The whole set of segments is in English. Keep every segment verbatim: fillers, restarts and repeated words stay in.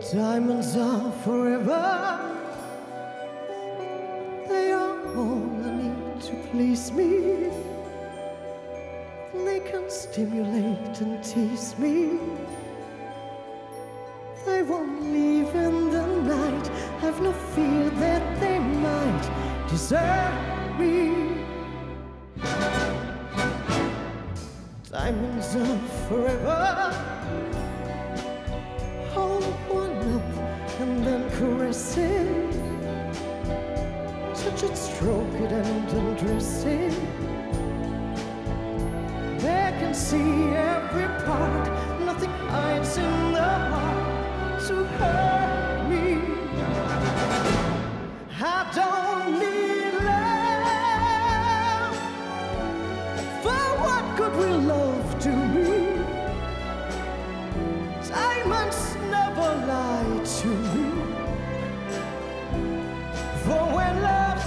Diamonds are forever. They are all I need to please me. They can stimulate and tease me. They won't leave in the night. Have no fear that they might desert me. Diamonds are forever. Hold one up and then caress it. Touch it, stroke it and undress it. They can see every part. Nothing hides in the heart to hurt me. I don't need love. For what good will love do me? Diamonds never lie to me. For when love's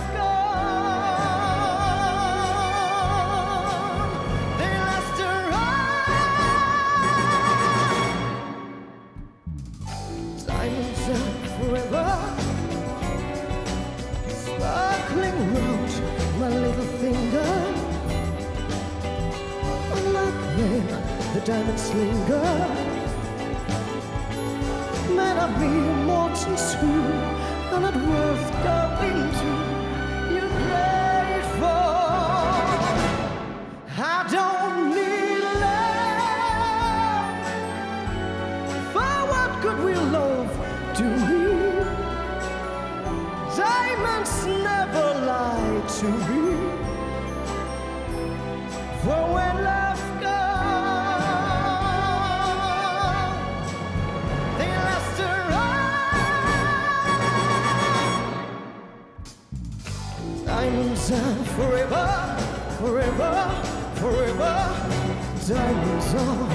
gone, they last around. Diamonds are forever. Sparkling round my little finger. Like rain, the diamonds linger. Men are mere mortals who are not worth going to. You're grateful. I don't need love. For what good will love do me? Diamonds never lie to me. For when love gone, they last around. Diamonds are forever, forever, forever. Diamonds are